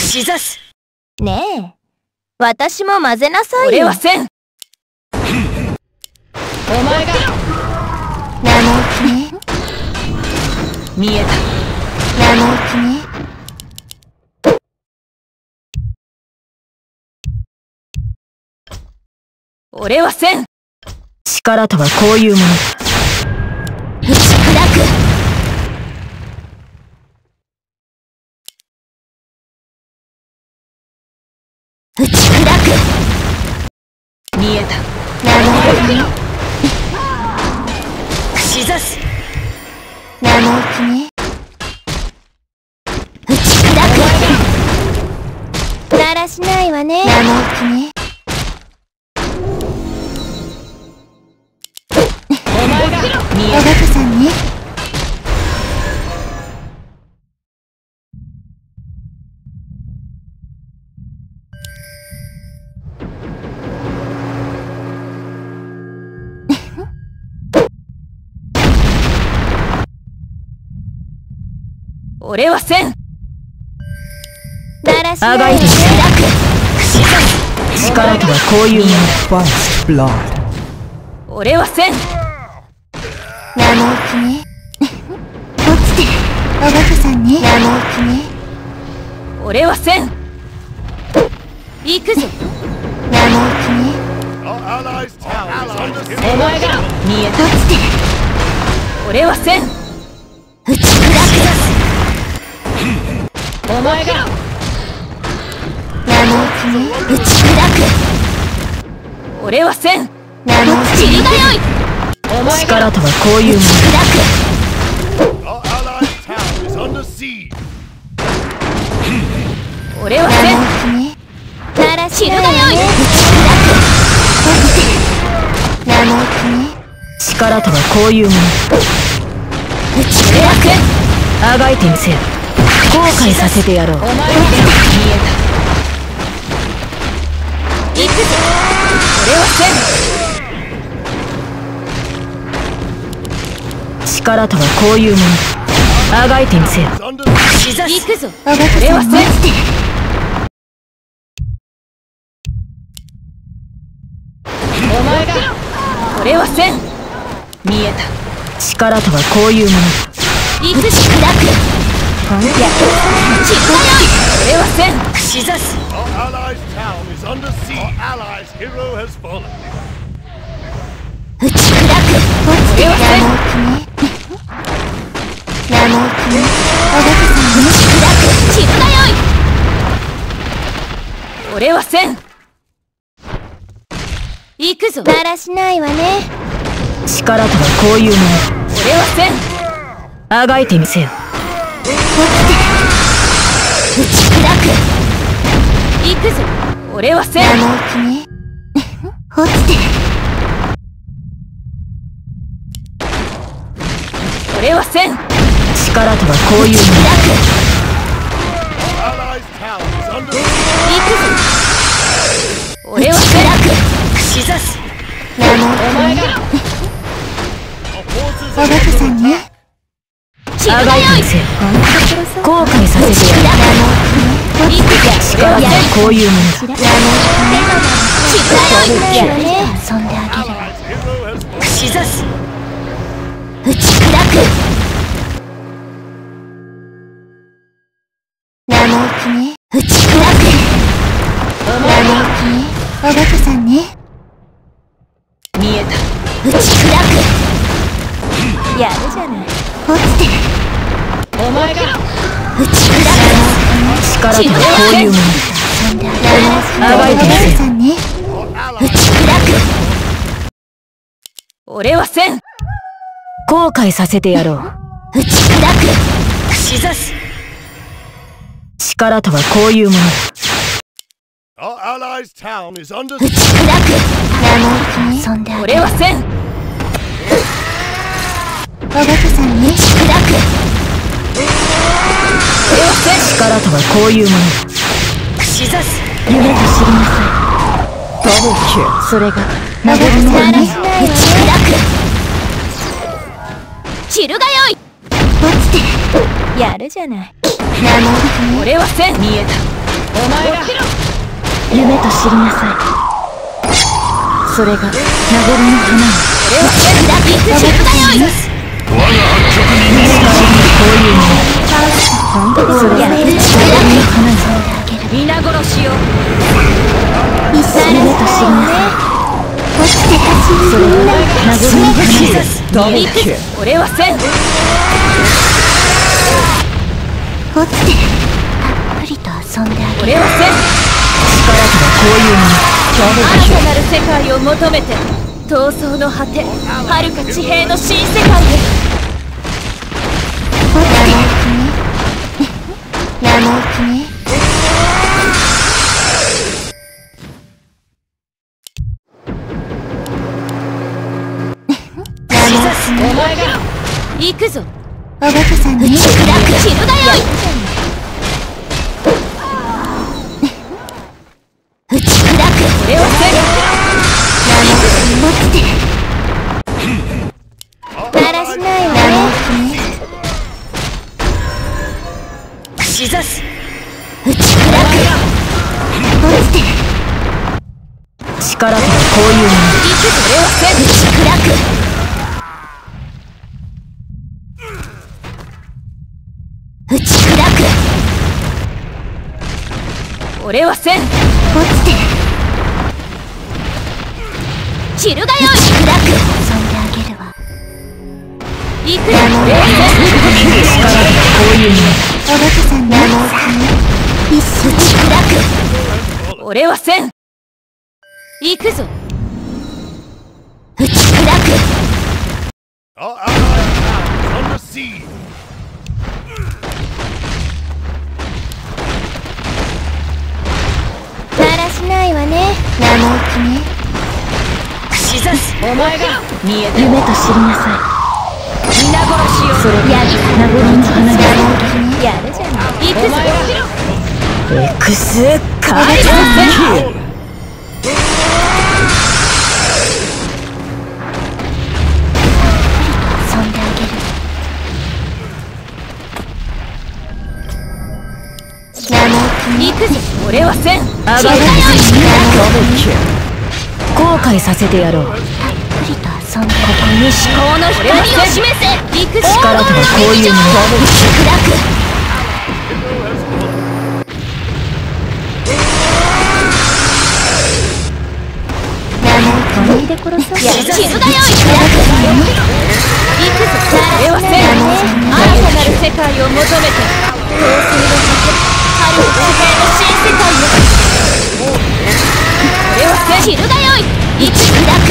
串刺す。 ねえ、私も混ぜなさいよ。 俺はせん。お前が生意気ね。 見えた。 生意気ね。 俺はせん。 力とはこういうものだ。 打ち砕く。打ち砕く。 見えた。 生意気ね。 串刺す。 生意気ね。打ち砕く。だらしないわね。生意気ね。 お前が見えおバカさんね。 俺はせん。 だらしないわね。 あがいてみせる。 串刺す。 力とはこういうものだ。 First blood. 俺はせん。 生意気ね。落ちて。おバカさんね。生意気ね。 俺はせん。行くぞ。 生意気ね。 お前が見えた。 落ちて。 俺はせん。 打ち砕お前がく。生意気ね。打ち砕く。 俺はせん。 生意気ね。 がよい。お前が力とはこういうものだ。 Our allied town is under siege. 俺はせん。 生意気ね。だらしないわね。打ち砕く。落ちて。生意気ね。 力とはこういうものだ。 打ち俺は砕せん。 あがいてみせよ。後悔させてやろう。 お前が見えた。行くぞ。俺はせん。 力とはこういうものだ。あがいてみせよ。 Is under 串刺す。行くぞ。 く。おバカ俺はせん。 さん落ちて。 お前が俺はせん。見えた。 力とはこういうものだ。 行くぞ。 砕く。 俺はせん。串刺す。 our allies' town is under siege. Our allies' hero has fallen. 打ち砕く。落ちて。 俺はせん。 生意気ね。おバカさんね。砕く。 散るがよい。俺はせん。行くぞ。 だらしないわね。 力とはこういうもの俺はせん。 だ。あがいてみせよ。 落ちて。打ち砕く。 行くぞ。俺はせん。 生意気ね。落ちて。 俺はせん。 力とはこういうものだ。 Our allies' town is under 行くぞ。俺はせん。串刺す。 生意お前が our forces おバカさんね。 あがいてみせよ。後悔させてやろう。 行くぞ。俺は力とはせん。 こういうものだ。 やるね。遊んであげる。 allies' hero has fallen. 串刺す。 打ち砕く。生意気ね。打ち砕く。 お前が生意気ね。おバカさんね。 見えた。 打ち砕やるじゃない。 く。落ちて。 お前が打ち砕く。 力とはこういうもの遊んであげる。 あがいてみせよ。 おバカさんね。 Our 打 allies ち砕く。 俺はせん。 後悔させてやろう。 打ち砕く。 串刺す。 力とはこういうものだ。 our allies' town is under 打ち砕く。生意気ね。遊んであげる。 俺はせん。 おバカさんね。打ち砕く。 俺はせん。 力とはこういうものだ。 串刺す。 夢と知りなさい。ダブルキル。それがおバカさんね。打ち砕散るがよい。 く。落ちて。 やるじゃない。 生意気ね。 俺はせん。見えた。 お前が夢と知りなさい。それが名残の花よ。 俺はラッキークシルだよ。 我が発直に見せこういうの本当にそれが名残の花よ。皆殺しよ。 一緒に夢と知りなさい。 落ちて立ちそれが名残の花よ。 行く。俺はせん。 落ちてたっぷりと遊んであげる。 俺はせん。 力とはこういうもの。 新たなる世界を求めて闘争の果て、遥か地平の新世界へ。 落ちて生意気ね。 お前が行くぞ。 おバカさんね。 ラックチルだよ。打ち砕く。俺はせん。 落ちてだらしないわね。 しざす。 打ち砕く。 落ちて力とはこういうもの。 行くぞ。俺はせん。打ち砕く。打ち砕く。俺はせん。 落ちてチルがよい。打ち砕く。 遊んであげるわ。 行くぞ。俺は力とはこういうもの。 おバカさんね。一緒せん。打ち砕く。俺はせん。行くぞ。打ち砕く。 Our allied is under siege. だらしないわね。生意気ね。 しざす。お前が見えた。夢と知りなさい。皆殺しよ。それが名残の花よ。 やるじゃない。行くぞ。 エクスカー俺はせん。 遊んであげる。 行くぞ。俺はせん。 あがい後悔させてやろう。 たっぷりと遊んでここに至高の光を示せ。行くぞ。 力とはこういうもの。 打ち砕く。 生意気ね。で殺そう。 地図だよ。行くぞ。俺はせん。新たなる世界を求めて闘争の果て、遥か地平の新世界へ。俺はせん。チルがよい。打ち砕く。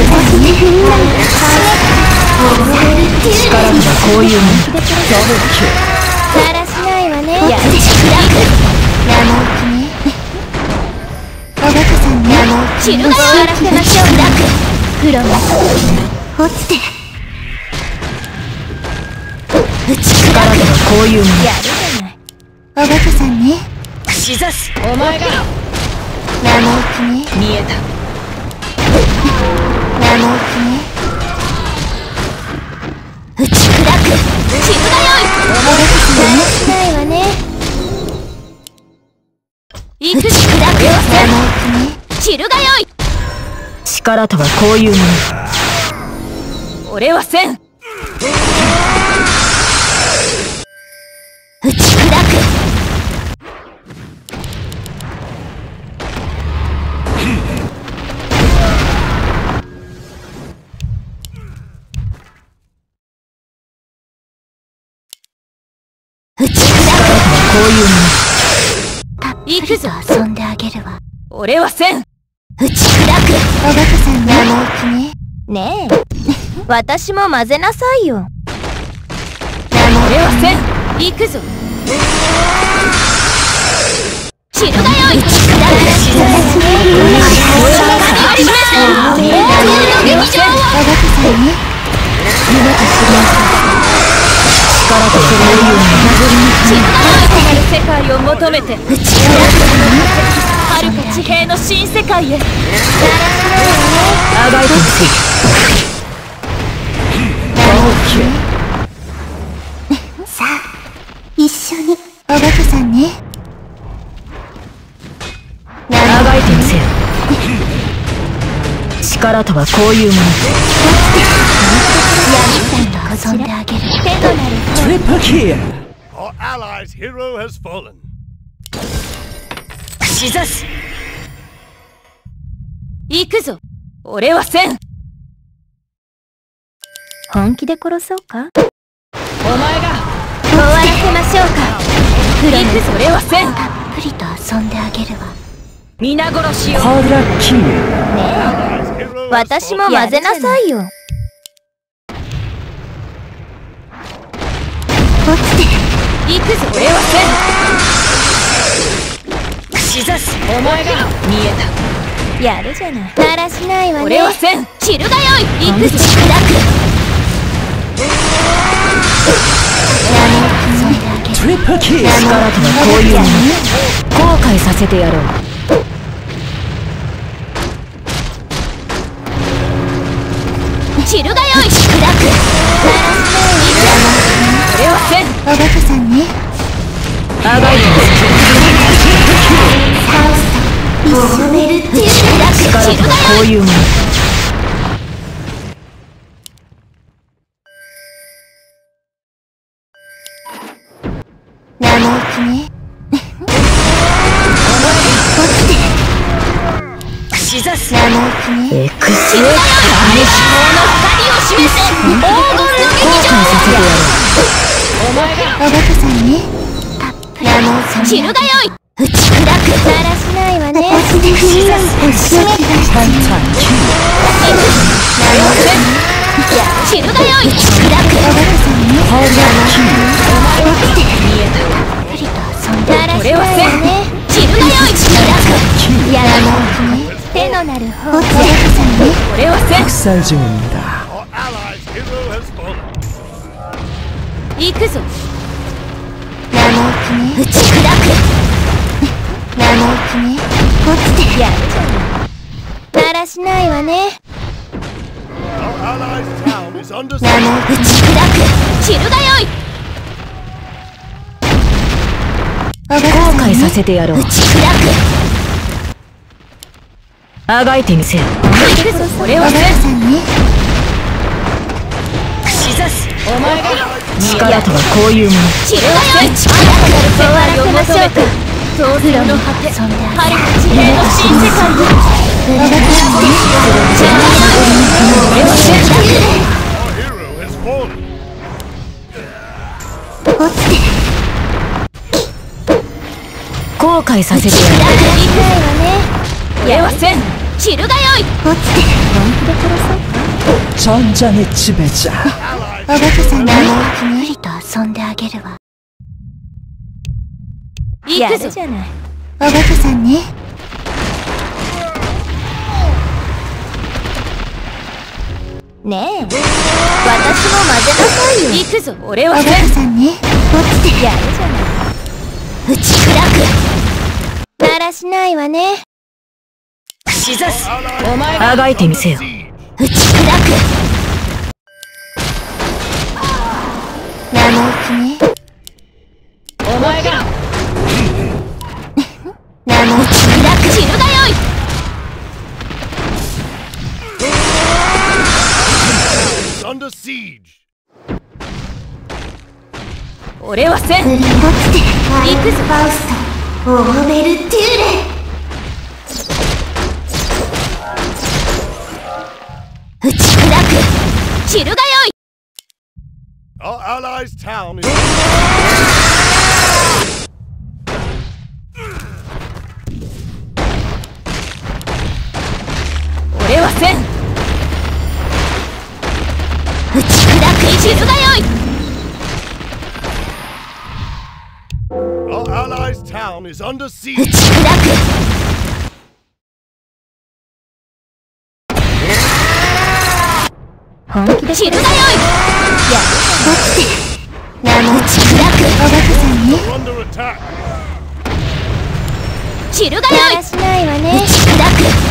力とはこういうもの。 だらしないわね。 打ち砕く。 生意気ね。おバカさんね。 チルがよい。打ち砕く。 プロ落ちて打ち砕く。 力とはこういうもの。 やるじゃない。 おバカさんね。 しざす。お前が生意気ね。 見えた。 生意気ね。 打ち砕く。チルがよい。 おバカさんだらしないわね。 行くぞ。 生意気ね。 チルがよい。 力とはこういうもの。 俺はせん。打ち砕く。打ち砕く。 こういうもたっぷりと遊んであげるわ。 俺はせん。打ち砕く。 おバカさん生意気ね。ねえ私も混ぜなさいよ。 俺はせん。行くぞ。チルがよい。打ち砕力とこういうもの。 世界を求めて打ち砕く。遥か地平の新世界へ。 あがいてほしい。 さあ一緒におバカさんね。 力とはこういうもの。 闇さんと遊んであげる。手のなる Triple kill! Our allies' hero has fallen. しざす。 行くぞ。俺はせん。 本気で殺そうか。 お前が終わらせましょうか。 行くぞ。俺はせん。 たっぷりと遊んであげるわ。 皆殺しを。 Quadra kill! Allies' hero has 私も fallen. 混ぜなさいよ。落ちて。 行くぞ。俺はしざす。お前が見えやるじゃない。だらしないわせん。 ね。 俺はせん。散るがよい。行くぞ。 砕く。遊んであげる。 Triple kill! た。力とはこういうもの。後悔させてやろう。 散るがよい。砕く。俺はせん。 おバカさんね。 あがいて一緒ベルっていう力とはこういうもの。 生意気ね。 しざす。 生意気ね。 エクスエ光を示せ。黄金の後悔させてやろう。 おバカさんね。たっぷり生意気散るがよい。 打ち砕く。だらしないわね。落ちてくるよ。おしめき出して。 Penta kill! 散るがよい。 打ち砕く。おバカさんね。 Quadra kill! 落ちて。たっぷりと遊んで。だらしないわね。 散るがよい。 Kill! やらないね。手のなる方。おバカさんね。 俺はせん。 학살 중입니다. Our allies' hero has fallen. 行くぞ。 生意気ね。打ち砕く。生意気ね。落ちて。やるじゃない。だらしないわね。 Our allies' town is under 生 siege. 意気。打ち砕く。 散るがよい。 おバカ後さんね。 悔させてやろう打。ち砕く。 あがいてみせよ。 行くぞ。俺おバカはせん。 さんね。 しざす。お前が力とはこういうもの。 散るがよい。新たなる世界を求めて。創造の果て。 遊んであげる。 春の地平の新世界を。 おバカさんね。 俺はせん。 Our hero has fallen. 落ちて。 後悔させてやろう。 だらしないわね。 俺はせん。散るがよい。 落ちて。本気で殺そうか。 전장의 지배자. おバカさんね。無理と遊んであげるわ。 行くぞ。 じゃない。おバカさんね。ねえ。私も混ぜなさいよ。 行くぞ。俺おバはせん。 カさんね。落ちて。やるじゃない。打ち砕く。だらしないわね。 しざす。 Allies' お前があがいてみせよ。 siege. 打ち砕く。生意気ね。 お前が生意気。 散るがよい。 Is under siege. 俺はせん。 落ちて。 行くぞ。 ファウスト。オーベルテューレ。打ち砕く。 散るがよい。 Our allies' town is 俺はせん。 打ち砕く。 散るがよい。 Our allies' town is under 打 siege. ち砕く。本気で散るがよい。 落ちて。生打ち砕く。おバカさんね。 We're under attack. 散るがだよらしないわね。 い。打ち砕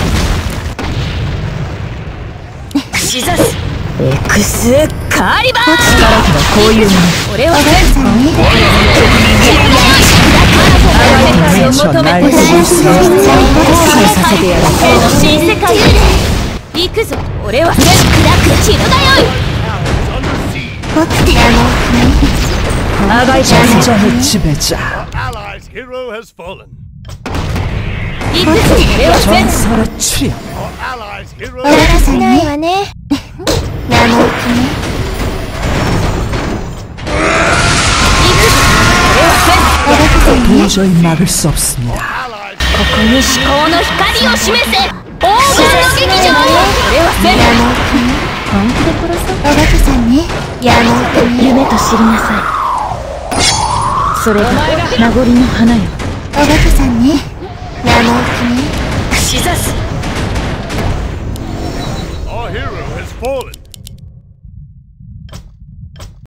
しざす。エクスカーリバー。 力とはこういうもの。 俺はおバカさんね。 世界を求めて。 後悔させてやろう。 新世界へ。 行くぞ。俺はせ砕く散るがよい。 Tower is under siege. 僕であがいちゃうぜ。 전장의 지배자. Allies' hero has fallen. 行くぞ。俺はせ 전설의 출현. Our allies' hero だらしないわね生意気ねおバカさんね 도저히 막을 수 없습니다. allies ここに至高の光を示せ。黄金の劇場。俺はせ生意気ね本気で殺そう。 おバカさんね生意気ね夢と知りなさい。それが名残の花よ。 おバカさんね生意気ね串刺す。